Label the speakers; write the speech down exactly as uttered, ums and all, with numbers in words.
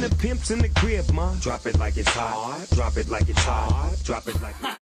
Speaker 1: the pimps in the crib, ma. Drop it like it's hot. Drop it like it's hot. Drop it like it's